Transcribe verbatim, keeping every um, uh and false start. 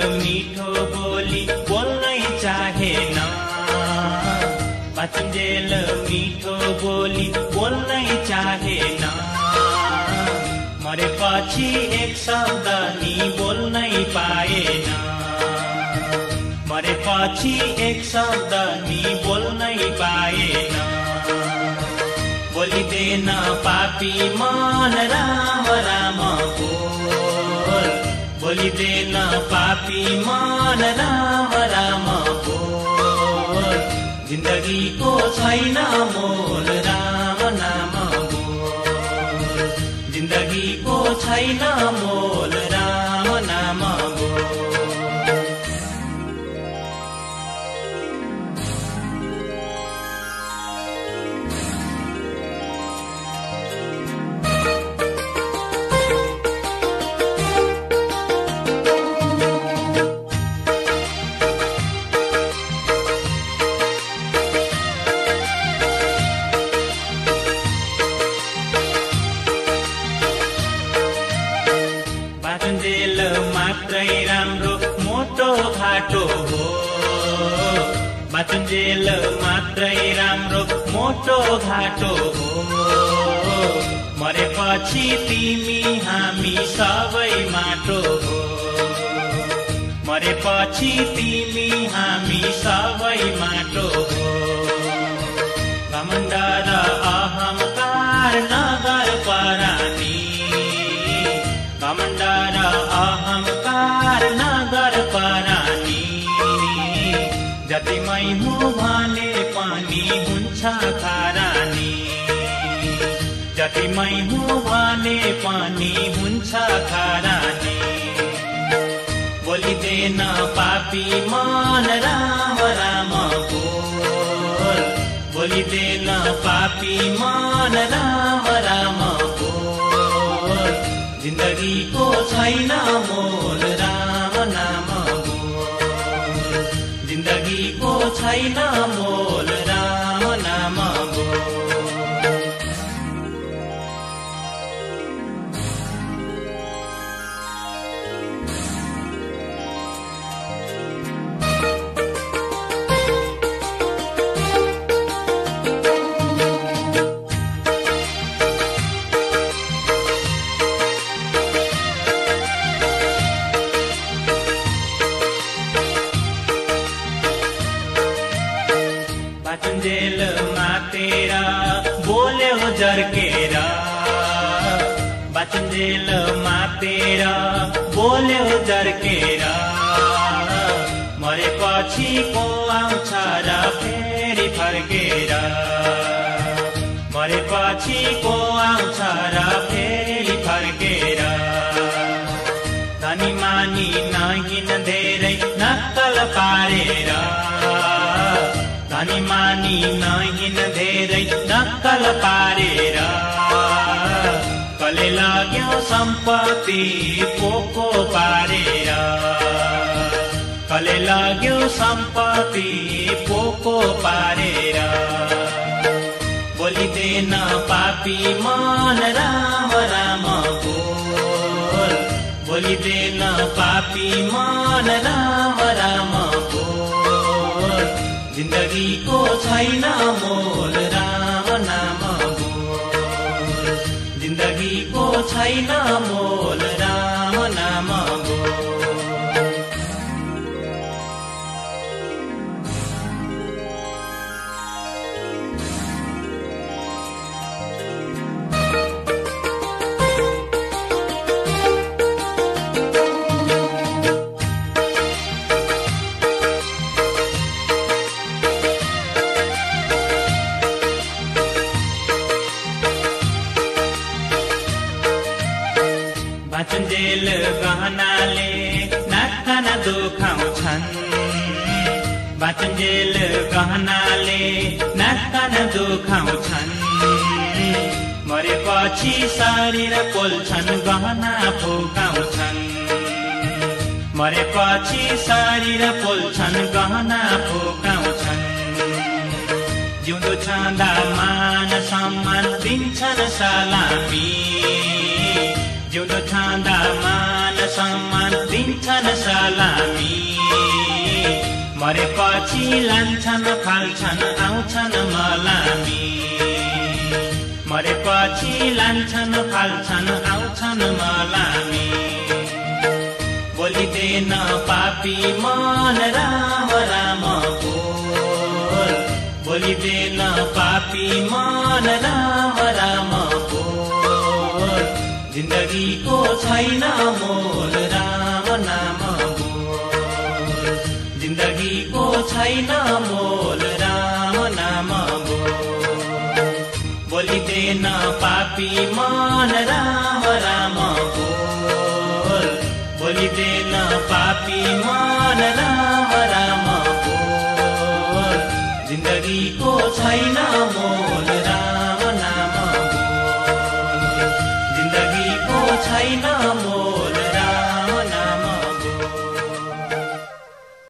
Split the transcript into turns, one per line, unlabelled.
मिठो बोली बोल्नै चाहेन, बाँचुन्जेल मिठो बोली बोल्नै चाहेन, मरेपछि एक शब्द नि बोल्नै पाएन, मरेपछि एक शब्द नि बोल्नै पाएन। बोलिदेन पापी मन राम राम बोल, बोलिदेन पापी मन राम राम बोल, जिन्दगीको छैन मोल राम नाम बोल, जिन्दगीको छैन मोल राम नाम बोल। बाँचुन्जेल मात्रै राम्रो मोटो घाटो हो, बाँचुन्जेल मात्रै राम्रो मोटो घाटो हो, मरेपछि तिमी हामी सबै माटो हो, मरेपछि तिमी हामी सबै माटो हो। घमण्ड र अहंकार नगर परानी, घमण्ड र अहंकार नगर परानी, जति मै हुँ भने पनि हुन्छ खारानी, जति मै हुँ भने पनि हुन्छ खारानी। बोलिदेन पापी मन राम राम बोल, बोलिदेन पापी मन राम राम बोल, जिन्दगीको छैन मोल राम नाम बोल, जिन्दगीको छैन मोल राम नाम बोल। बाँचुन्जेल मातेर बोल्यो जर्केर, बाँचुन्जेल मातेर बोल्यो जर्केर, मरेपछि को आउँछ र फेरि फर्केर, मरेपछि को आउँछ र फेरि फर्केर। धनी मानी नहिन धेरै नक्कल पारेर, धनी मानी नहिन धेरै नक्कल पारेर, कले लाग्यो सम्पत्ति पोको पारेर, कले लाग्यो सम्पत्ति पोको पारेर। बोलिदेन पापी मन राम राम बोल, बोलिदेन पापी मन राम राम बोल, जिन्दगीको छैन मोल राम नाम बोल, जिन्दगीको छैन मोल राम नाम बोल। बाँचुन्जेल गहनाले नाक दुखाउँछन्, बाँचुन्जेल गहनाले नाक दुखाउँछन्, मरेपछि शरीर पोल्छन् गहना फुकाउँछन्, मरेपछि शरीर पोल्छन् गहना फुकाउँछन्। जिउँदो छँदा मान सम्मान दिन्छन् सलामी, जिउँदो छँदा मान सम्मान दिन्छ दिन्छन् सलामी मरेपछि लान्छन् फाल्छन् आउँछन् मलामी मरेपछि लान्छन् फाल्छन् आउँछन् मलामी बोलिदेन पापी मन राम राम बोल बोलिदेन पापी मन राम राम बोल जिन्दगीको छैन मोल राम नाम बोल जिन्दगीको छैन मोल राम नाम बोल बोलिदेन पापी मन राम राम बोल बोलिदेन पापी मन राम राम बोल जिन्दगीको छैन मोल